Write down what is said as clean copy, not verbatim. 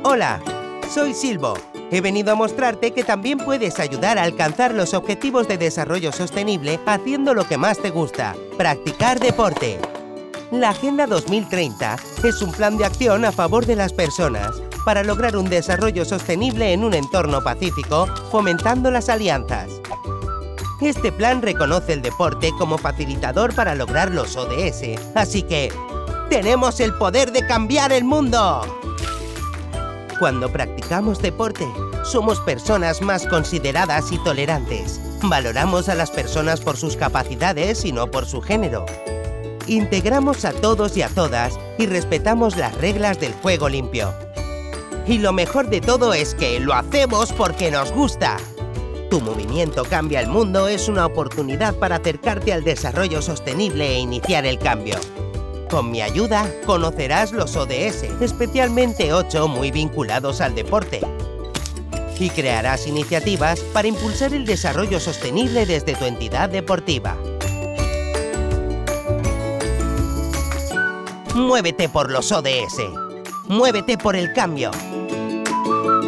Hola, soy Silvo. He venido a mostrarte que también puedes ayudar a alcanzar los objetivos de desarrollo sostenible haciendo lo que más te gusta, practicar deporte. La Agenda 2030 es un plan de acción a favor de las personas para lograr un desarrollo sostenible en un entorno pacífico, fomentando las alianzas. Este plan reconoce el deporte como facilitador para lograr los ODS, así que ¡tenemos el poder de cambiar el mundo! Cuando practicamos deporte, somos personas más consideradas y tolerantes. Valoramos a las personas por sus capacidades y no por su género. Integramos a todos y a todas y respetamos las reglas del juego limpio. Y lo mejor de todo es que lo hacemos porque nos gusta. Tu movimiento Cambia el Mundo es una oportunidad para acercarte al desarrollo sostenible e iniciar el cambio. Con mi ayuda, conocerás los ODS, especialmente 8 muy vinculados al deporte. Y crearás iniciativas para impulsar el desarrollo sostenible desde tu entidad deportiva. Muévete por los ODS. Muévete por el cambio.